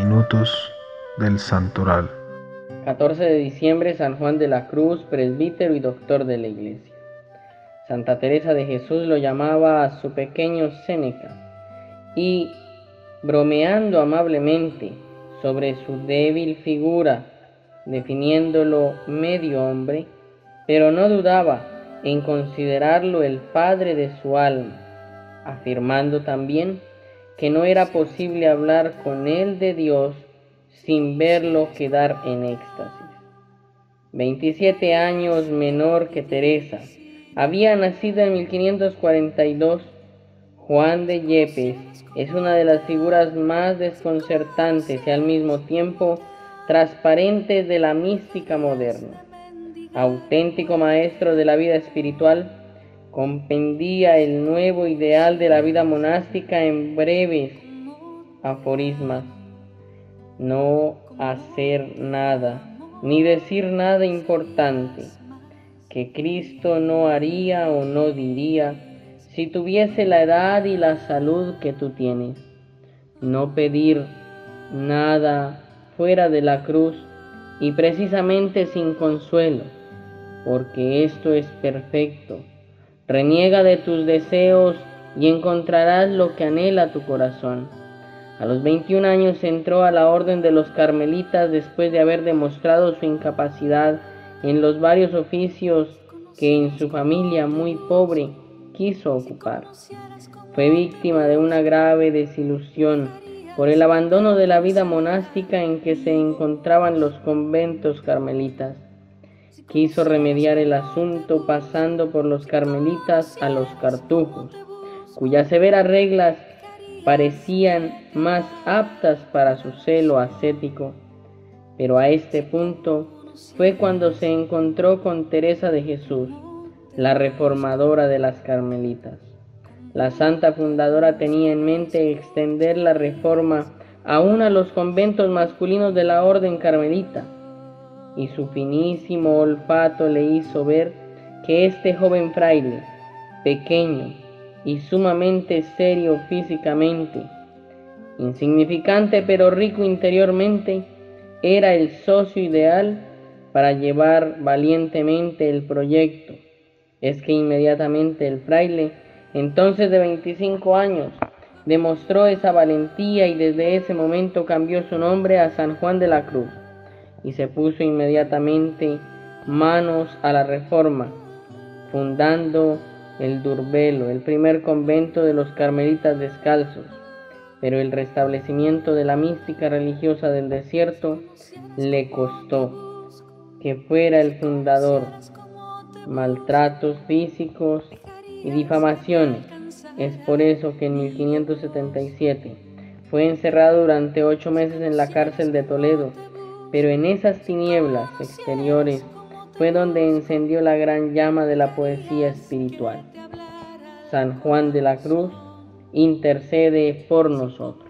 minutos del Santoral. 14 de diciembre, San Juan de la Cruz, presbítero y doctor de la Iglesia. Santa Teresa de Jesús lo llamaba a su pequeño Séneca y, bromeando amablemente sobre su débil figura, definiéndolo medio hombre, pero no dudaba en considerarlo el padre de su alma, afirmando también que no era posible hablar con él de Dios sin verlo quedar en éxtasis. 27 años menor que Teresa, había nacido en 1542. Juan de Yepes es una de las figuras más desconcertantes y al mismo tiempo transparentes de la mística moderna. Auténtico maestro de la vida espiritual, compendía el nuevo ideal de la vida monástica en breves aforismas: no hacer nada, ni decir nada importante, que Cristo no haría o no diría si tuviese la edad y la salud que tú tienes. No pedir nada fuera de la cruz y precisamente sin consuelo, porque esto es perfecto. Reniega de tus deseos y encontrarás lo que anhela tu corazón. A los 21 años entró a la orden de los carmelitas después de haber demostrado su incapacidad en los varios oficios que en su familia muy pobre quiso ocupar. Fue víctima de una grave desilusión por el abandono de la vida monástica en que se encontraban los conventos carmelitas. Quiso remediar el asunto pasando por los carmelitas a los cartujos, cuyas severas reglas parecían más aptas para su celo ascético. Pero a este punto fue cuando se encontró con Teresa de Jesús, la reformadora de las carmelitas. La santa fundadora tenía en mente extender la reforma aún a los conventos masculinos de la orden carmelita, y su finísimo olfato le hizo ver que este joven fraile, pequeño y sumamente serio físicamente, insignificante pero rico interiormente, era el socio ideal para llevar valientemente el proyecto. Es que inmediatamente el fraile, entonces de 25 años, demostró esa valentía y desde ese momento cambió su nombre a San Juan de la Cruz y se puso inmediatamente manos a la reforma, fundando el Durbelo, el primer convento de los carmelitas descalzos. Pero el restablecimiento de la mística religiosa del desierto le costó que fuera el fundador maltratos físicos y difamaciones. Es por eso que en 1577 fue encerrado durante 8 meses en la cárcel de Toledo, pero en esas tinieblas exteriores fue donde encendió la gran llama de la poesía espiritual. San Juan de la Cruz, intercede por nosotros.